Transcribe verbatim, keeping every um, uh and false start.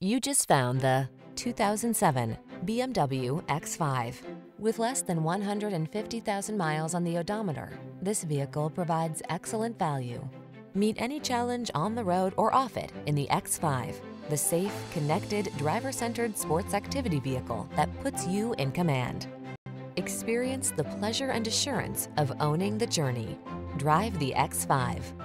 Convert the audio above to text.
You just found the two thousand seven B M W X five. With less than one hundred fifty thousand miles on the odometer, this vehicle provides excellent value. Meet any challenge on the road or off it in the X five, the safe, connected, driver-centered sports activity vehicle that puts you in command. Experience the pleasure and assurance of owning the journey. Drive the X five.